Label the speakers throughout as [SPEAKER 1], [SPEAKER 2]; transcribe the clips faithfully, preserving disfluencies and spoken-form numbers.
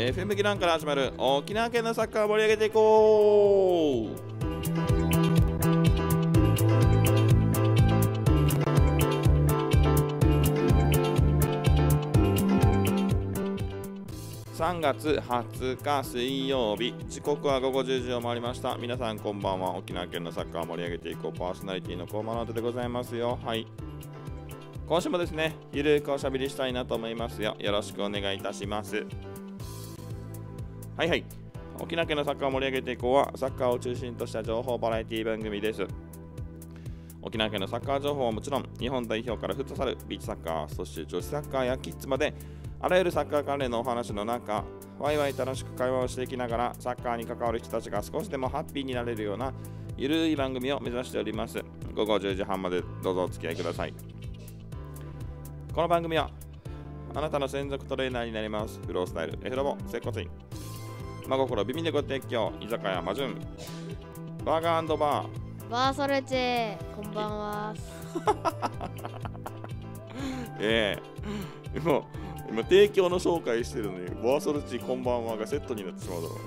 [SPEAKER 1] エフエム ギランから始まる沖縄県のサッカーを盛り上げていこう。さんがつはつか水曜日、時刻は午後じゅうじを回りました。皆さんこんばんは。沖縄県のサッカーを盛り上げていこうパーソナリティのコーマノートでございますよ。はい、今週もですね、ゆるくおしゃべりしたいなと思いますよ。よろしくお願いいたします。はいはい、沖縄県のサッカーを盛り上げていこうはサッカーを中心とした情報バラエティ番組です。沖縄県のサッカー情報はもちろん、日本代表からフットサル、ビーチサッカー、そして女子サッカーやキッズまであらゆるサッカー関連のお話の中、ワイワイ楽しく会話をしていきながら、サッカーに関わる人たちが少しでもハッピーになれるようなゆるい番組を目指しております。午後じゅうじはんまでどうぞお付き合いください。この番組はあなたの専属トレーナーになります。フロースタイルエフロボ接骨院、真心美味でご提供、居酒屋マジュン、バーガー&バー
[SPEAKER 2] バーソルチェ、こんばんは。
[SPEAKER 1] ええ今今提供の紹介してるのにバーソルチこんばんはがセットになってしまうだろ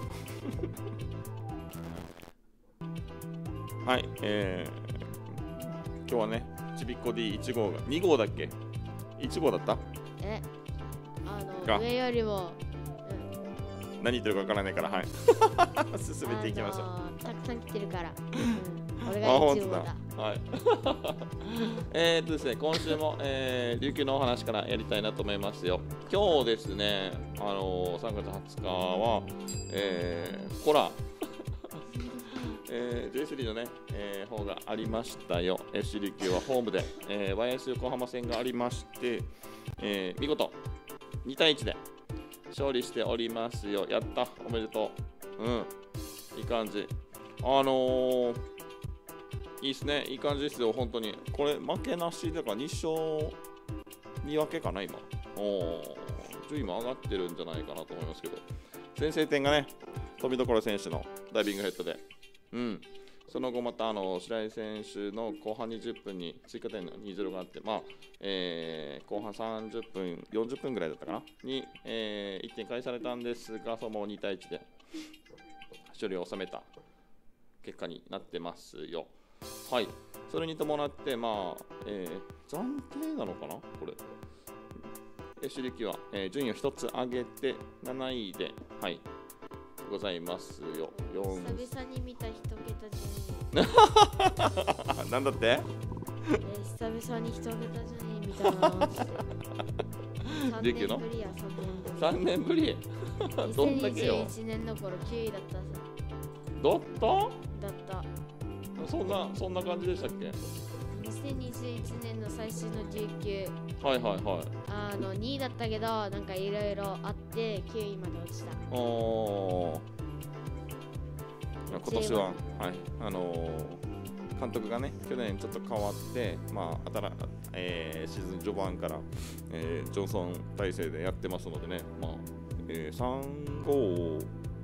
[SPEAKER 1] うはい、えー、今日はねちびっこ ディーいち 号がに号だっけ、いち号だった。
[SPEAKER 2] えあの上よりも、
[SPEAKER 1] うん、何言ってるかわからないから、はい進めていきましょう。
[SPEAKER 2] たくさん来てるから、うん、俺がいち号だ。
[SPEAKER 1] はい。えーっとですね、今週も、えー、琉球のお話からやりたいなと思いますよ。今日ですね、あのー、さんがつはつかは、えー、コラ、えー、ジェイスリー のね、えー、方がありましたよ。エフシー 琉球はホームで、えー、ワイエス 横浜戦がありまして、えー、見事にたいいちで勝利しておりますよ。やった、おめでとう。うん、いい感じ。あのー、いいですね、いい感じですよ、本当に。これ、負けなしだからに勝に分けかな、今。お順位も上がってるんじゃないかなと思いますけど、先制点がね、富所選手のダイビングヘッドで、うん、その後またあの白井選手の後半にじゅっぷんに追加点のにたいゼロがあって、まあえー、後半さんじゅっぷん、よんじゅっぷんぐらいだったかな、に、えー、いってん返されたんですが、そのままにたいいちで勝利を収めた結果になってますよ。はい、それに伴って、まあえー、暫定なのかな、これ。エフシー 琉球は、えー、順位をひとつ上げてなないで、はい、ございますよ。
[SPEAKER 2] 久々に見た一桁順位。
[SPEAKER 1] なんだって、
[SPEAKER 2] えー、久々に一桁順位見たな。
[SPEAKER 1] 琉球のさんねんぶり。どんだけよ。にせんにじゅういちねんの頃きゅういだったさ。 だった
[SPEAKER 2] だった。
[SPEAKER 1] そんな、そんな感じでしたっけ。
[SPEAKER 2] にせんにじゅういちねんの最終の琉球、
[SPEAKER 1] はいはいはい、
[SPEAKER 2] あのにいだったけど、なんかいろいろあってきゅういまで落ちた。
[SPEAKER 1] おー、今年は、はい、あのー、監督がね、去年ちょっと変わって、まあ、新えー、シーズン序盤から、えー、ジョンソン体制でやってますのでね、まあえー、さんご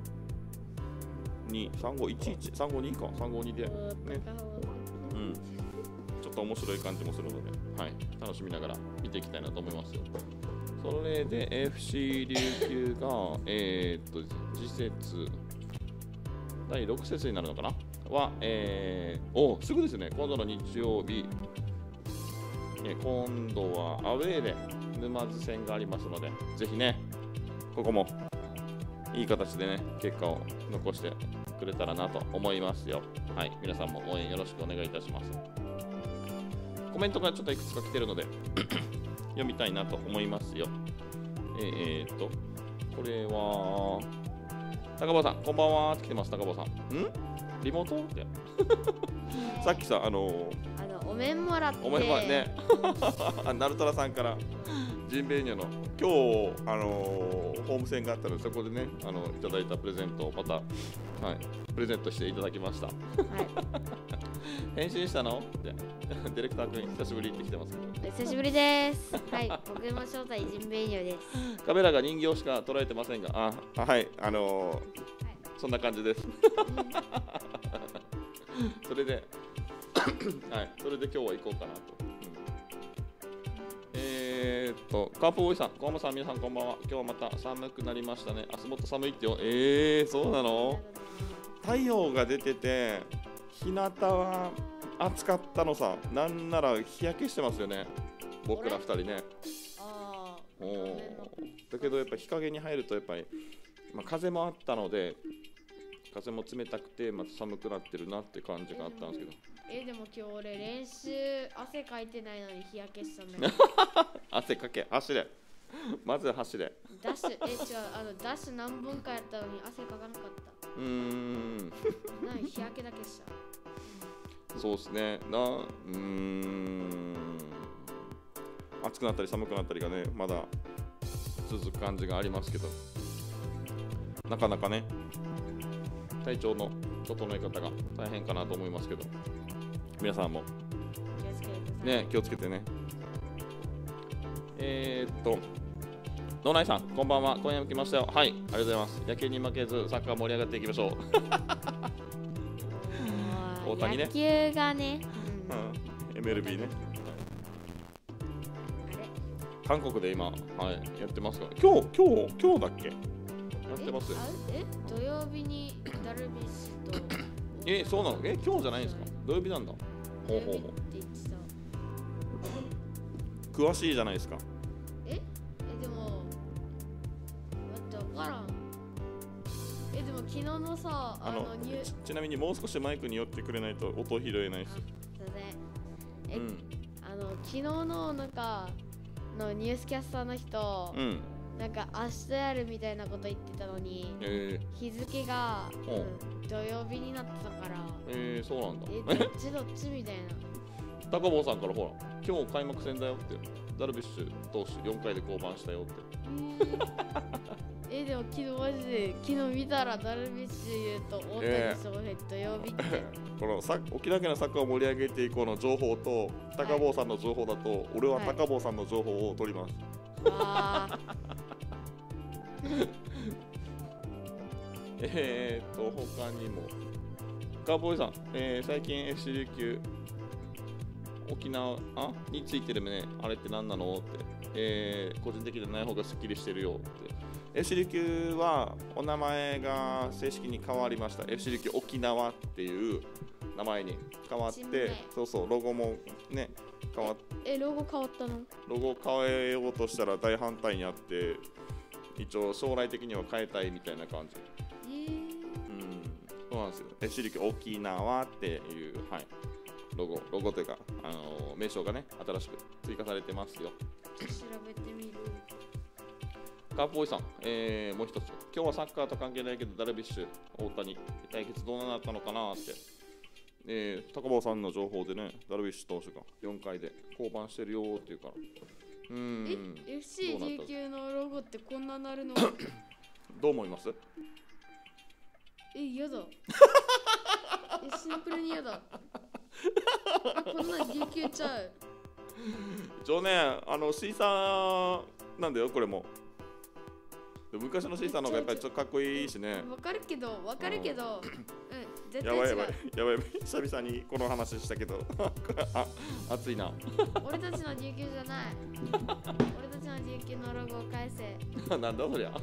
[SPEAKER 1] に、さんごいちいち、さんごにか、さんごにで、ね、うん、ちょっと面白い感じもするので、はい、楽しみながら見ていきたいなと思いますよ。それで エフシー 琉球が、えー、っと次節だいろく節になるのかなは、えー、おすぐですね、今度の日曜日、えー、今度はアウェーで沼津戦がありますので、ぜひね、ここもいい形でね、結果を残してくれたらなと思いますよ。はい、皆さんも応援よろしくお願いいたします。コメントがちょっといくつか来てるので読みたいなと思いますよ。えー、っと、これは、高坊さん、こんばんはって来てます、高坊さん。んリモートってさっきさ、あのー、
[SPEAKER 2] あのお面もらって、
[SPEAKER 1] お面もらってね、ナルトラさんから、ジンベエニョの今日、あのー、ホーム戦があったので、そこでね、あのいただいたプレゼントをまた、はい、プレゼントしていただきました。はい、返信したのってディレクター君久しぶりって来てますけど、
[SPEAKER 2] 久しぶりです。はい、僕の正体ジンベエニョです。
[SPEAKER 1] カメラが人形しか捉えてませんが、あ、はい、あのーはい、そんな感じです。それではい、それで今日は行こうかなと。うん、ええー、っと、カープボーイさん、コウモさん、皆さんこんばんは。今日はまた寒くなりましたね。明日もっと寒いってよ。えー、そうなの？太陽が出てて、日向は暑かったのさ。なんなら日焼けしてますよね。僕らふたりね。
[SPEAKER 2] ああ、
[SPEAKER 1] おだけどやっぱ日陰に入るとやっぱり、まあ、風もあったので、風も冷たくてまた寒くなってるなって感じがあったんですけど。
[SPEAKER 2] え、でも今日俺練習汗かいてないのに日焼けしたんだけど。
[SPEAKER 1] 汗かけ、走れ。まず走れ。
[SPEAKER 2] ダッシュ、え、違う、あのダッシュ何本かやったのに汗かかなかった。
[SPEAKER 1] うーん。
[SPEAKER 2] 何日焼けだけした。
[SPEAKER 1] そうですね。な、うーん。暑くなったり寒くなったりがね、まだ続く感じがありますけど、なかなかね、体調の整え方が大変かなと思いますけど、皆さんも
[SPEAKER 2] 気をつけてください。
[SPEAKER 1] ね、気をつけてね。えー、っと、野内さん、こんばんは。今夜も来ましたよ。はい、ありがとうございます。野球に負けず、サッカー盛り上がっていきましょう。
[SPEAKER 2] もう
[SPEAKER 1] 大谷ね
[SPEAKER 2] 野球がね、うん
[SPEAKER 1] うん、エムエルビー ね。
[SPEAKER 2] あれ
[SPEAKER 1] 韓国で今、はい、やってますから。今日、今日、今日だっけ？やってますよ。
[SPEAKER 2] え、あえ土曜日にダルビッシュと
[SPEAKER 1] え、そうなの？え、今日じゃないんですか？土曜日なんだ。ほうほうほう。
[SPEAKER 2] って言ってた。
[SPEAKER 1] 詳しいじゃないですか。
[SPEAKER 2] ええ、でも待って、わからん。え、でも昨日のさ、あ
[SPEAKER 1] あの
[SPEAKER 2] のニュー
[SPEAKER 1] ち、ちなみにもう少しマイクに寄ってくれないと音拾えないです。
[SPEAKER 2] すいません。え、
[SPEAKER 1] うん。
[SPEAKER 2] あの昨日のなんかのニュースキャスターの人、
[SPEAKER 1] うん。
[SPEAKER 2] なんか明日やるみたいなこと言ってたのに、
[SPEAKER 1] え
[SPEAKER 2] 日付が、
[SPEAKER 1] ほう
[SPEAKER 2] うん、土曜日になってたから、
[SPEAKER 1] ー、えー、そうなんだ。
[SPEAKER 2] え、どっちどっちみたいな。
[SPEAKER 1] 高坊さんからほら、今日開幕戦だよって、ダルビッシュ投手よんかいで降板したよって。
[SPEAKER 2] えー、でも昨日マジで昨日見たらダルビッシュと大谷翔平土曜日って、
[SPEAKER 1] このさ沖縄県のサッカーを盛り上げていこうの情報と、高坊さんの情報だと、俺は高坊さんの情報を取ります。
[SPEAKER 2] わー
[SPEAKER 1] えーっと、他にも、カーボーイさん、えー最近 エフシー 琉球、沖縄あについてるね、あれって何なのって、えー個人的でない方がすっきりしてるよって。エフシー 琉球はお名前が正式に変わりました。エフシー 琉球沖縄っていう名前に変わっ
[SPEAKER 2] チーム
[SPEAKER 1] て
[SPEAKER 2] 名、
[SPEAKER 1] そうそう、ロゴもね、変わっ
[SPEAKER 2] え、ロゴ変わったの？
[SPEAKER 1] ロゴを変えようとしたら大反対にあって、一応将来的には変えたいみたいな感じ。
[SPEAKER 2] えー、
[SPEAKER 1] うん、そうなんですよ。エフシー 琉球沖縄っていう、はい、ロゴ、ロゴというか、あのー名称がね、新しく追加されてますよ。
[SPEAKER 2] 調べてみる。
[SPEAKER 1] カープボーイさん、えーもう一つ、今日はサッカーと関係ないけど、ダルビッシュ、大谷、対決どうなったのかなって、えー、高坊さんの情報でね、ダルビッシュ投手がよんかいで降板してるよっていうから、うーん、
[SPEAKER 2] え、エフシー 琉球のロゴってこんななるの？
[SPEAKER 1] どう思います？
[SPEAKER 2] え、嫌だ。え、シンプルに嫌だ。こんなん琉球ちゃう。
[SPEAKER 1] 一応ね、あのシーサーなんだよ、これも。昔のシーサーの方がやっぱりちょっとかっこいいしね。
[SPEAKER 2] わかるけど、わかるけど、うん、絶
[SPEAKER 1] や
[SPEAKER 2] 対違う。
[SPEAKER 1] ばいやばい、やばい、久々にこの話したけど、あ、熱いな。
[SPEAKER 2] 俺たちの琉球じゃない。俺たちの琉球のロゴを返せ。
[SPEAKER 1] なんだそりゃ。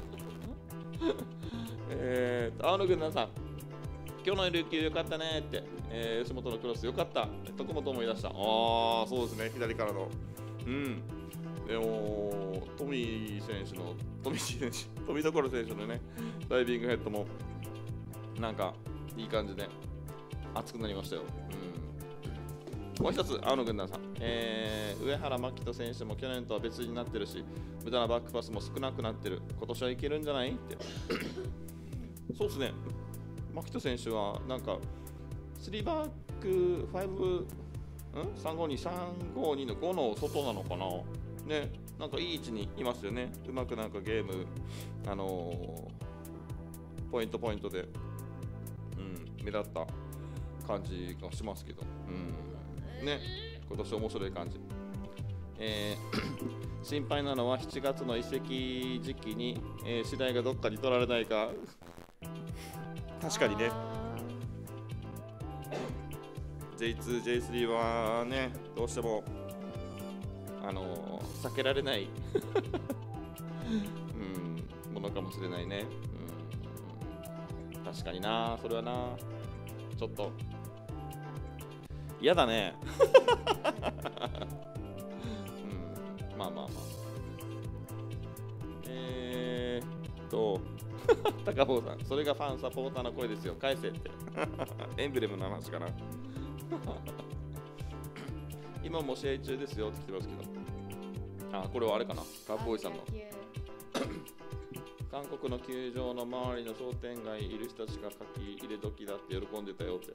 [SPEAKER 1] えーと、青野軍団さん、今日の琉球よかったねって、えー、吉本のクロスよかった、徳本思い出した。ああ、そうですね、左からの。うん。でも、トミー選手の、トミー選手、富所選手のね、ダイビングヘッドも、なんか、いい感じで、熱くなりましたよ。うん。もう一つ、青野軍団さん、えー、上原真人選手も去年とは別になってるし、無駄なバックパスも少なくなってる。今年はいけるんじゃないって。そうですね。牧人選手はなんかスリーバックファイブ、んさんごにさんごにのごの外なのかなね、なんかいい位置にいますよね。うまくなんかゲーム、あのー、ポイントポイントで、うん、目立った感じがしますけど、うん、ね、今年面白い感じ。えー、心配なのはしちがつの移籍時期に、えー、次第がどっかに取られないか。確かにね。ジェイツー、ジェイスリー はね、どうしてもあのー、避けられない、うん、ものかもしれないね。うん、確かにな、それはな、ちょっと嫌だね。うん、まあまあまあ。えーっと、高坊さん、それがファンサポーターの声ですよ。返せって。エンブレムの話かな。今も試合中ですよって来てますけど。あ、これはあれかな。カーボーイさんの。韓国の球場の周りの商店街いる人たちが書き入れ時だって喜んでたよって。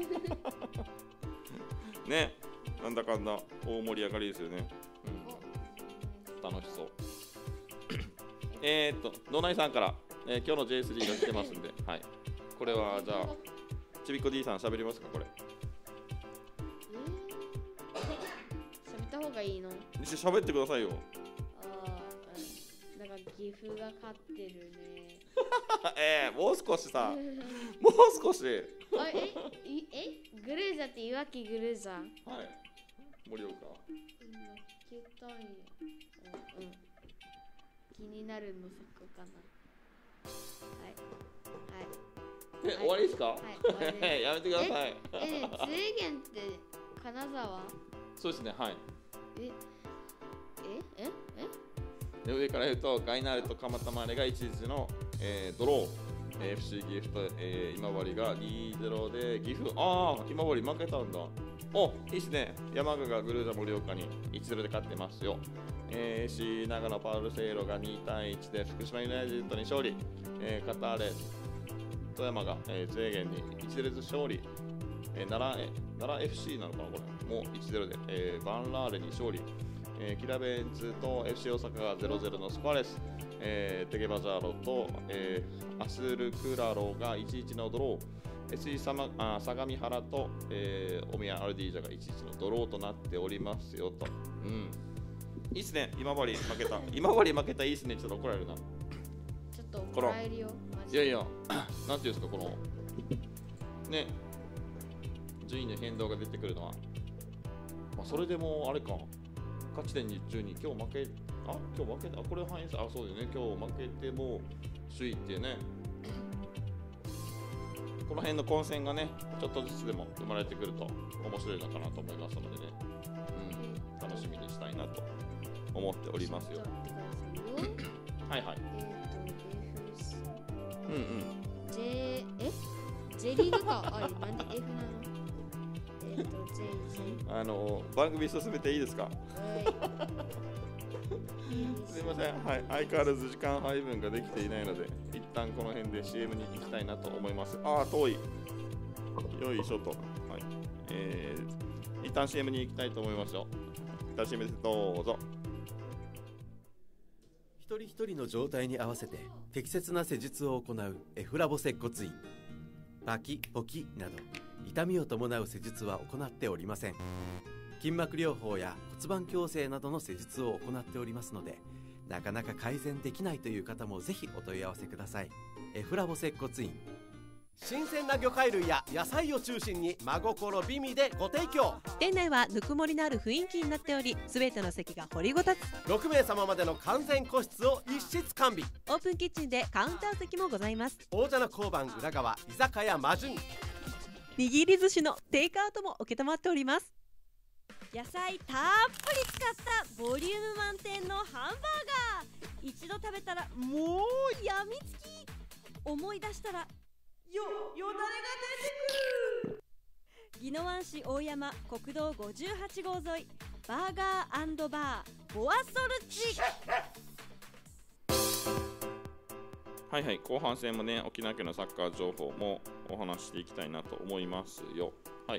[SPEAKER 1] ね、なんだかんだ大盛り上がりですよね。うん、楽しそう。えーっと、野内さんから、えー、今日の ジェイスリー が来てますんで、はい。これはじゃあ、ちびっこ D さん喋りますか、これ。
[SPEAKER 2] 喋った方がいいの？
[SPEAKER 1] 一緒喋ってくださいよ。
[SPEAKER 2] ああ、うん。なんか岐阜が勝ってるね。
[SPEAKER 1] えー、もう少しさ、もう少し。
[SPEAKER 2] あ、え、いえ、グルーザっていわきグルーザ。はい。
[SPEAKER 1] 盛岡。
[SPEAKER 2] 負けたんや。うん、うん。気になるのそこかな。はい。はい。
[SPEAKER 1] え、終わりですか？はい。
[SPEAKER 2] 終わりです。
[SPEAKER 1] やめてください。
[SPEAKER 2] え、え、ね、ズエゲンって金沢？
[SPEAKER 1] そうですね、はい。
[SPEAKER 2] え、え、え、
[SPEAKER 1] え？で、上から言うと、ガイナーレと蒲田マレがいちいちの、えー、ドロー。えー、エフシー 岐阜と、えー、今治がにたいゼロで岐阜、ああ、今治負けたんだ。お、いいっすね。山鹿がグルーザ盛岡にいちたいゼロで勝ってますよ。えー、エーシー 長野パウルセイロがにたいいちで福島ユナイテッドに勝利。えー、カターレ富山が、えー、ズエゲンにいちたいゼロで勝利。えー、奈良、え奈良 エフシー なのかなこれ。もういちたいゼロで、えー、バンラーレに勝利。えー、キラベンツと エフシー 大阪がゼロたいゼロのスコアレス。えー、テゲバザーロと、えー、アスルクラロがいちたいいちのドロー、エスイー 相模原と、えー、オミヤアルディージャがいちたいいちのドローとなっておりますよと。うん。いいっすね、今治負けた。今治負けたいいっすね、ちょっと怒られるな。
[SPEAKER 2] ちょっと怒られるよ。
[SPEAKER 1] いやいや、なんていうんですか、この、ね、順位の変動が出てくるのは。まあ、それでも、あれか、勝ち点じゅうに、今日負け、あ、今日負けた、あ、これ反映さ、あ、そうだよね、今日負けても首位っていうね、この辺の混戦がね、ちょっとずつでも生まれてくると面白いのかなと思いますのでね、うん、楽しみにしたいなと思っておりますよ。はいはい。
[SPEAKER 2] えっと、F、
[SPEAKER 1] うんうん。
[SPEAKER 2] J、え J リーグか。あれ、なんで F なの？えっと、J、J。
[SPEAKER 1] あの、番組進めていいですか？はい。すいません、はい、相変わらず時間配分ができていないので、一旦この辺で シーエム に行きたいなと思います。ああ、遠い。よいしょと。はい。えー、一旦 シーエム に行きたいと思いますよ。一旦 シーエム です。どうぞ。
[SPEAKER 3] 一人一人の状態に合わせて適切な施術を行うエフラボ接骨院。パキ、ポキなど痛みを伴う施術は行っておりません。筋膜療法や骨盤矯正などの施術を行っておりますので、なかなか改善できないという方もぜひお問い合わせください。エフラボ接骨院。新鮮な魚介類や野菜を中心に真心美味でご提供。
[SPEAKER 4] 店内はぬくもりのある雰囲気になっており、すべての席が掘りごたつ。
[SPEAKER 3] ろくめい様までの完全個室を一室完備。
[SPEAKER 4] オープンキッチンでカウンター席もございます。
[SPEAKER 3] 王者の交番裏側居酒屋魔順。
[SPEAKER 4] 握り寿司のテイクアウトも承っております。
[SPEAKER 5] 野菜たっぷり使ったボリューム満点のハンバーガー。一度食べたらもうやみつき。思い出したらよよだれが出てくる。宜野湾市大山国道ごじゅうはちごう沿い、バーガー&バーボアソルチ。
[SPEAKER 1] はいはい、後半戦もね、沖縄県のサッカー情報もお話していきたいなと思いますよ。はい。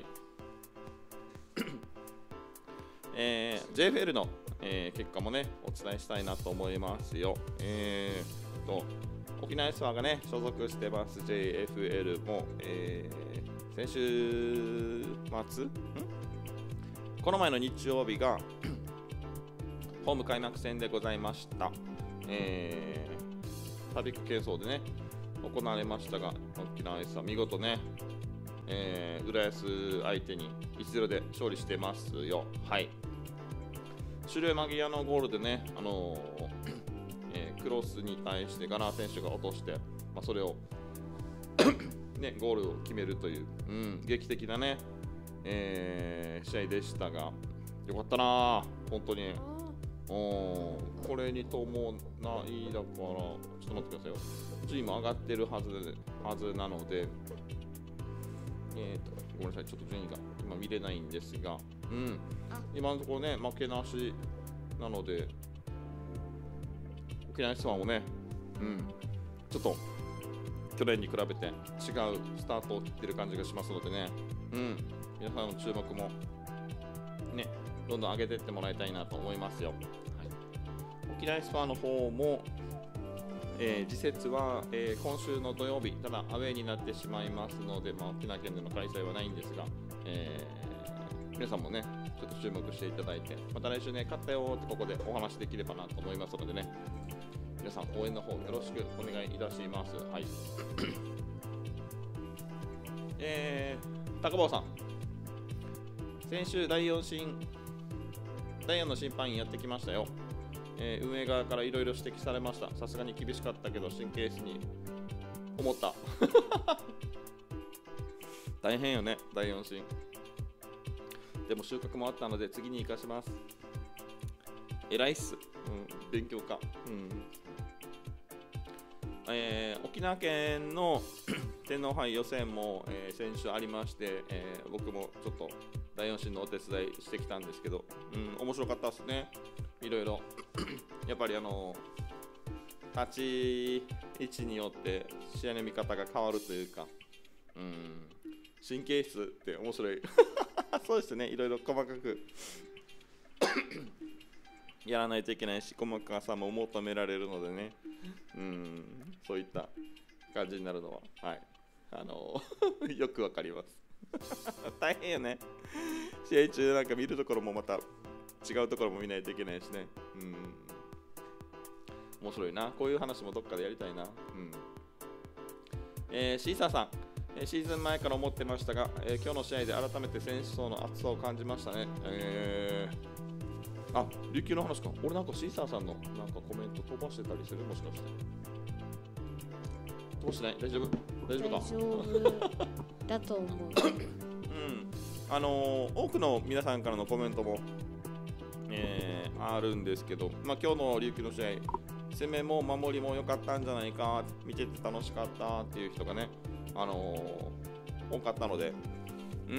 [SPEAKER 1] えー、ジェイエフエル の、えー、結果もね、お伝えしたいなと思いますよ。えーと、沖縄 エスワン がね、所属してます ジェイエフエル も、えー、先週末んこの前の日曜日がホーム開幕戦でございました。えー、タビック競争でね、行われましたが、沖縄 エスワン 見事ね、えー、浦安相手にいちたいゼロで勝利してますよ。はい。 終了間際のゴールでね、あのーえークロスに対してガナー選手が落として、まあ、それをね、ゴールを決めるという、うん、劇的なね、えー試合でしたが、よかったな、本当に。おこれに伴いだから、ちょっと待ってくださいよ。順位も上がってるはずはずなので、えーと、ごめんなさい、ちょっと順位が今見れないんですが、うん、今のところね、負けなしなので、沖縄 エスワン もね、うん、ちょっと去年に比べて違うスタートを切ってる感じがしますのでね、うん、皆さんの注目もね、どんどん上げていってもらいたいなと思いますよ。はい、沖縄 エスワン の方も、えー次節は、えー今週の土曜日、ただアウェーになってしまいますので、まあ、沖縄県での開催はないんですが、えー皆さんもね、ちょっと注目していただいて、また来週ね、勝ったよってここでお話できればなと思いますのでね、皆さん応援の方よろしくお願いいたします。はい。えー、高坊さん、先週だいよん審、だいよんの審判員やってきましたよ。えー運営側からいろいろ指摘されました。さすがに厳しかったけど、神経質に思った。大変よね、だいよん審。でも収穫もあったので、次に生かします。偉いっす。うん、勉強家。うんえー沖縄県の天皇杯予選も、えー先週ありまして、えー僕もちょっとだいよん審のお手伝いしてきたんですけど、うん、面白かったですね。いろいろやっぱりあの立ち位置によって試合の見方が変わるというか、うん、神経質って面白い。そうですね、いろいろ細かくやらないといけないし、細かさも求められるのでね、うん、そういった感じになるのは、はい、あのよくわかります。大変よね。試合中なんか見るところもまた違うところも見ないといけないしね。うん。面白いな。こういう話もどっかでやりたいな。うん。えーシーサーさん、えーシーズン前から思ってましたが、えー今日の試合で改めて選手層の厚さを感じましたね。えー、あ、琉球の話か。俺なんかシーサーさんのなんかコメント飛ばしてたりする、もしかして。飛ばしてない？大丈夫？大丈夫か？
[SPEAKER 2] 大丈夫だと思う。
[SPEAKER 1] うん、あのー多くの皆さんからのコメントも、えーあるんですけど、まあ、今日の琉球の試合、攻めも守りも良かったんじゃないか、見てて楽しかったっていう人がね、あのー多かったので、うん、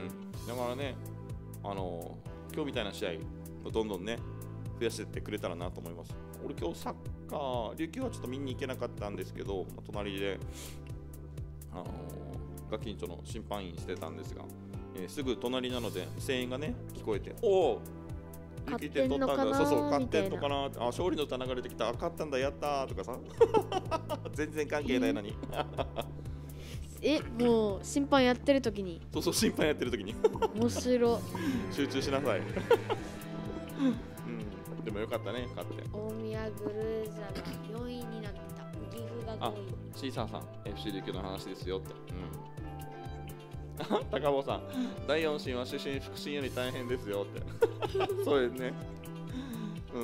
[SPEAKER 1] だからね、あのー今日みたいな試合をどんどんね、増やしていってくれたらなと思います。俺、今日サッカー、琉球はちょっと見に行けなかったんですけど、まあ隣で、あのーガキンチョの審判員してたんですが、えーすぐ隣なので声援がね聞こえて、おお
[SPEAKER 2] 勝ってんのかなー
[SPEAKER 1] そうそう、勝ってん
[SPEAKER 2] みたい
[SPEAKER 1] のかなー、あ勝利の歌流れてきた、あ勝ったんだ、やったーとかさ。全然関係ないのに。
[SPEAKER 2] え、もう審判やってる時に
[SPEAKER 1] そうそう、審判やってる時に
[SPEAKER 2] 面白。
[SPEAKER 1] 集中しなさい。うん、でもよかったね、勝って。
[SPEAKER 2] 大宮グルーザがよんいになってた。岐阜が
[SPEAKER 1] あ
[SPEAKER 2] ごい。
[SPEAKER 1] シーサーさん、エフシー 琉球の話ですよって。うん。高坊さん、だいよん審は主審、副審より大変ですよって。そうですね。うん、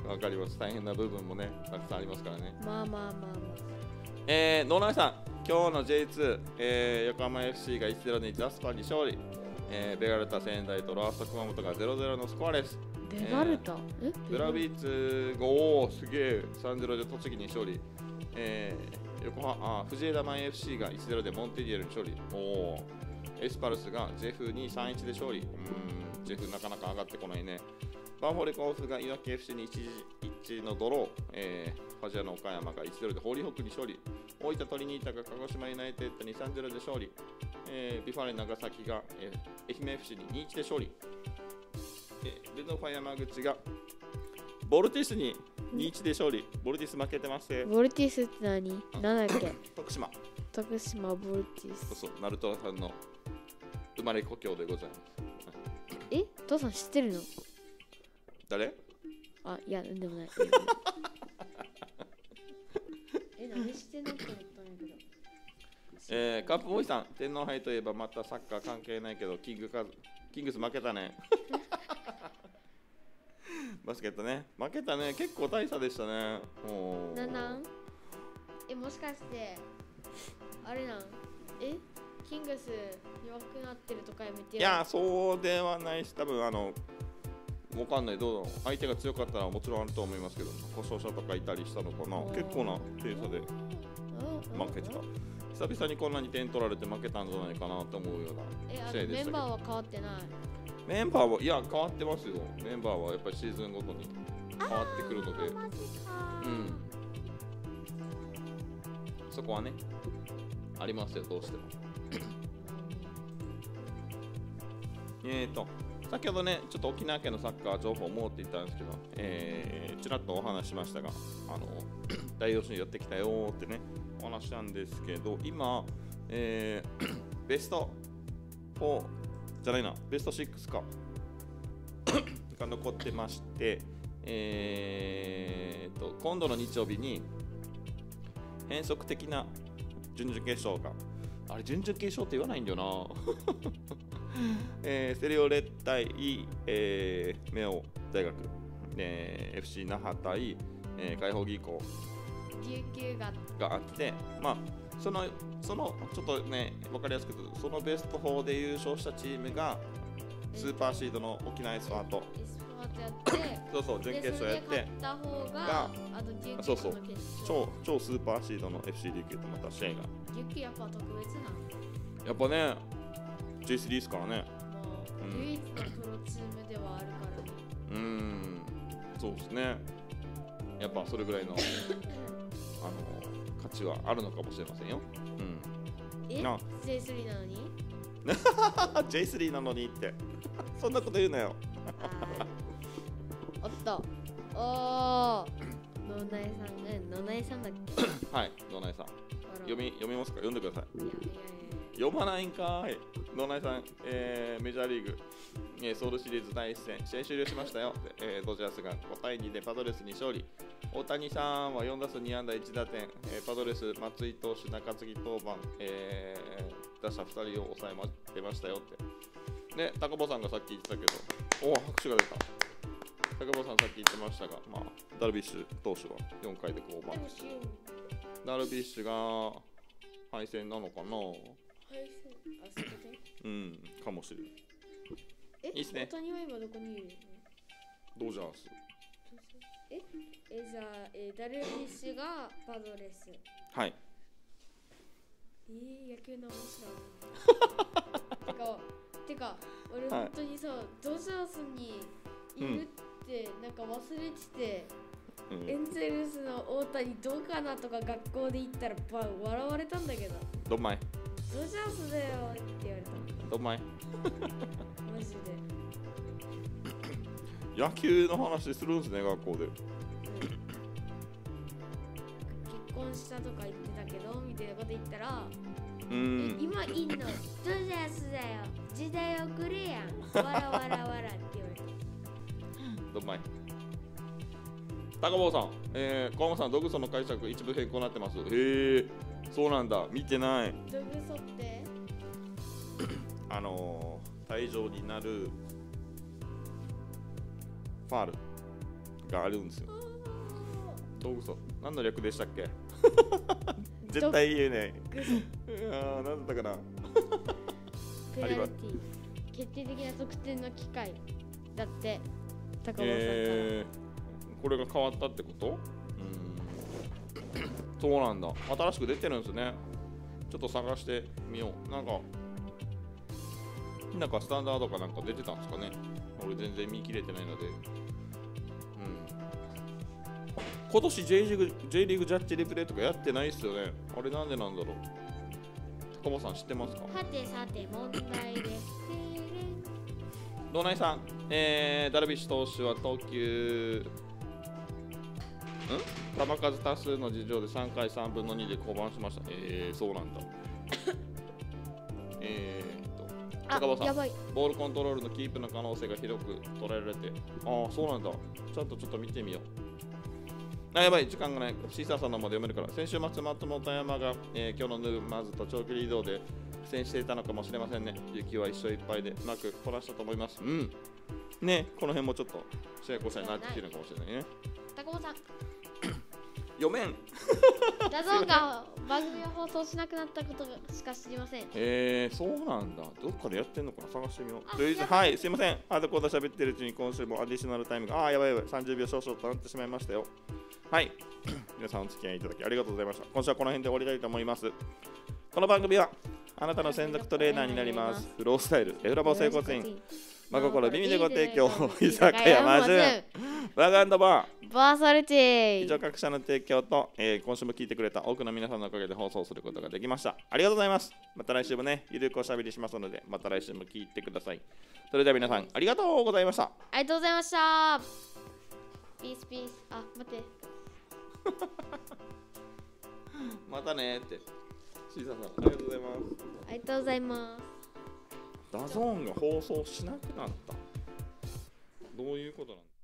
[SPEAKER 1] わかります。大変な部分もね、たくさんありますからね。
[SPEAKER 2] まあまあまあまあ。
[SPEAKER 1] えー、野内さん、今日の ジェイツー、えー横浜 エフシー がいちたいゼロにザスパに勝利、えーベガルタ仙台とロアスト熊本がゼロたいゼロのスコアレス。
[SPEAKER 2] ベガルタ、え
[SPEAKER 1] ブラビーツがおーすげえさんたいゼロで栃木に勝利、えー、横浜あ藤枝マイ エフシー がいちたいゼロでモンテディエルに勝利、おーエスパルスがジェフに さんたいいちで勝利、うーんジェフなかなか上がってこないね。バンフォレ甲府がいわき エフシー にいちたいいちのドロー、えー、ファジアの岡山がいちたいゼロでホーリーホックに勝利、大分トリニータが鹿児島ユナイテッドに さんたいゼロで勝利、えー、ビファレ長崎が、えー、愛媛 エフシー に にたいいちで勝利、えーレノファ山口がボルティスに にたいいちで勝利、ボルティス負けてまして、
[SPEAKER 2] ボルティスって何？なんだっけ？
[SPEAKER 1] 徳島、
[SPEAKER 2] 徳島ボルティス。
[SPEAKER 1] そうそう、ナルトさんの生まれ故郷でございます。
[SPEAKER 2] え、父さん知ってるの？
[SPEAKER 1] 誰？
[SPEAKER 2] あ、いや、なんでもない。え、なんで知ってんのって思ったんやけど。
[SPEAKER 1] えー、カップボーイさん、天皇杯といえばまたサッカー関係ないけど、キングカズキングス負けたね。 バスケットね、負けたね、結構大差でしたね。おー
[SPEAKER 2] なんなんえ、もしかしてあれなんえキングス弱くなってるとかやめてよ。
[SPEAKER 1] いや、そうではないし、多分あの、わかんない、どうだろう、相手が強かったらもちろんあると思いますけど、故障者とかいたりしたのかな、
[SPEAKER 2] おー
[SPEAKER 1] 結構な点差で負けてた。久々にこんなに点取られて負けたんじゃないかなと思うような
[SPEAKER 2] え、あの
[SPEAKER 1] 試合でしたけど。
[SPEAKER 2] メンバーは変わってない。
[SPEAKER 1] メンバーは、いや、変わってますよ。メンバーはやっぱりシーズンごとに変わってくるので、
[SPEAKER 2] マジか
[SPEAKER 1] うん、そこはね、ありますよ、どうしても。えーと、先ほどね、ちょっと沖縄県のサッカー情報を持っていたんですけど、えー、ちらっとお話ししましたが、あの大洋市にやってきたよーってね、お話したんですけど、今、えー、ベストよんじゃないな、ベストろくかが残ってまして、えーと、今度の日曜日に変則的な準々決勝が、あれ、準々決勝って言わないんだよな。えー、セレオレ対、えー、明桜大学、えー、エフシー 那覇対、えー、海邦銀行
[SPEAKER 2] 琉球が
[SPEAKER 1] があって、まあ、その、そのちょっとね、分かりやすく言うと、そのベストよんで優勝したチームがスーパーシードの沖縄エスパート、
[SPEAKER 2] エスパートやって
[SPEAKER 1] そうそう、準決勝やって
[SPEAKER 2] でそれで、勝った方が
[SPEAKER 1] が
[SPEAKER 2] あの琉球
[SPEAKER 1] そうそう
[SPEAKER 2] の決勝。
[SPEAKER 1] 超超スーパーシードの エフシー 琉球とまた試合が、
[SPEAKER 2] 琉球やっぱ特別な
[SPEAKER 1] やっぱね、ジェイスリー ですからね。
[SPEAKER 2] もう、
[SPEAKER 1] うん
[SPEAKER 2] 唯一のプロチームではあるからね。
[SPEAKER 1] うーん、そうですね。やっぱそれぐらいのあの価値はあるのかもしれませんよ。うん。
[SPEAKER 2] え
[SPEAKER 1] な
[SPEAKER 2] ジェイスリー なのに
[SPEAKER 1] ジェイスリー なのにってそんなこと言うなよ。
[SPEAKER 2] あーおっとおー野苗さんね野苗さんだっけ
[SPEAKER 1] はい、野内さん。
[SPEAKER 2] あら
[SPEAKER 1] 読み読みますか、読んでください。
[SPEAKER 2] いやいやいや
[SPEAKER 1] 読まないんかーい。野内さん、えー、メジャーリーグ、えー、ソウルシリーズ第一戦、試合終了しましたよ。えー、ドジャースがごたいにでパドレスに勝利。大谷さんはよん打数に安打いち打点、えー、パドレス、松井投手、中継ぎ登板、えー、打者ふたりを抑えま出ましたよって。で、高保さんがさっき言ってたけど、おお、拍手が出た。高保さんさっき言ってましたが、まあ、ダルビッシュ投手はよんかいで降板
[SPEAKER 2] でもしよう
[SPEAKER 1] ダルビッシュが敗戦なのかな。
[SPEAKER 2] 配線あそういうこ
[SPEAKER 1] うん、かもしれない。
[SPEAKER 2] とえ
[SPEAKER 1] いいっすね
[SPEAKER 2] 大谷は今どこにいるの
[SPEAKER 1] ドジャース。
[SPEAKER 2] ええじゃあ、えーダルビッシュがパドレス
[SPEAKER 1] はい。
[SPEAKER 2] えー、野球の面白いてかてか俺
[SPEAKER 1] はい
[SPEAKER 2] 本当にさ、ドジャースにいるってなんか忘れてて、
[SPEAKER 1] うん
[SPEAKER 2] エンゼルスの大谷どうかなとか学校で言ったらば笑われたんだけど
[SPEAKER 1] どんまい。
[SPEAKER 2] ドジャースだよって言われた
[SPEAKER 1] どんまい。
[SPEAKER 2] マジで、
[SPEAKER 1] 野球の話するんですね、学校で。
[SPEAKER 2] うん、結婚したとか言ってたけどみたいなこと言ったら、
[SPEAKER 1] う
[SPEAKER 2] え
[SPEAKER 1] ん。
[SPEAKER 2] 今いんのドジャースだよ時代遅れやんわらわらわらって言われた
[SPEAKER 1] どんまい。高坊さん、えー、小浜さん、ドグソの解釈一部変更になってます。へえ、そうなんだ。見てない。
[SPEAKER 2] ドグソって
[SPEAKER 1] あのー、退場になるファールがあるんですよ。ドグソ。何の略でしたっけ絶対言えない。
[SPEAKER 2] グソ
[SPEAKER 1] いやー、何だったかな。
[SPEAKER 2] ペナルティ決定的な得点の機会だって高尾さんから、
[SPEAKER 1] えー、これが変わったってこと？うーんそうなんだ。新しく出てるんですね。ちょっと探してみよう。なんか、なんかスタンダードかなんか出てたんですかね。俺全然見切れてないので。うん。今年 J リーグ、J リーグジャッジリプレイとかやってないっすよね。あれなんでなんだろう。高尾さん知ってますか？
[SPEAKER 2] さてさて問題です。てれん
[SPEAKER 1] 道内さん、えー、ダルビッシュ投手は投球、ん球数多数の事情でさんかいさんぶんのにで降板しました。えー、そうなんだ。えーっと、
[SPEAKER 2] あ
[SPEAKER 1] 高尾さん、
[SPEAKER 2] やばい
[SPEAKER 1] ボールコントロールのキープの可能性が広く捉えられて、ああ、そうなんだ。ちょっとちょっと見てみよう。あ、やばい、時間がない。シーサーさんのまで読めるから。先週末、松本山が、えー、今日のヌーマーズと長距離移動で苦戦していたのかもしれませんね。雪は一勝いっぱいでうまくこなしたと思います。うん。 ね、この辺もちょっとしやこさになってきてるかもしれないね。
[SPEAKER 2] タコボさん、
[SPEAKER 1] 読めん。
[SPEAKER 2] ダゾーンが番組を放送しなくなったことしか知りません。
[SPEAKER 1] えー、そうなんだ。どっかでやってんのかな、探してみよう。
[SPEAKER 2] あ
[SPEAKER 1] とりあえず、
[SPEAKER 2] やばい
[SPEAKER 1] はい、すいません。あとこうだ喋ってるうちに今週もアディショナルタイムが、あー、やばいやばい、さんじゅうびょう少々となってしまいましたよ。はい。皆さんお付き合いいただきありがとうございました。今週はこの辺で終わりたいと思います。この番組はあなたの専属トレーナーになります。フロースタイル、エフラボ整骨院、真心美味でご提供、居酒屋マジュン、ワガンドバー、
[SPEAKER 2] バーソルチー
[SPEAKER 1] 以上各社の提供と、えー、今週も聞いてくれた多くの皆さんのおかげで放送することができました。ありがとうございます。また来週もね、ゆるくおしゃべりしますので、また来週も聞いてください。それでは皆さん、ありがとうございました。
[SPEAKER 2] ありがとうございました。ピースピース。あ、待って。
[SPEAKER 1] またねーって。シーサーさん、ありがとうございます。
[SPEAKER 2] ありがとうございます。
[SPEAKER 1] ダゾーンが放送しなくなった。どういうことなんだ。